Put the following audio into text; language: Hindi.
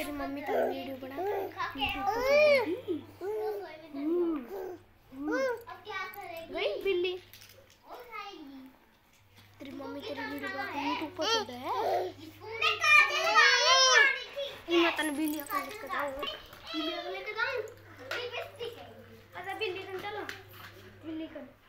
तेरी मम्मी तेरी वीडियो बना के गई बिल्ली। तेरी मम्मी तेरी वीडियो बना के यूट्यूब पर चल रहा है। मैं तने बिल्ली को लेके जाऊं। बिल्ली को लेके जाऊं। अच्छा बिल्ली कन चलो। बिल्ली कन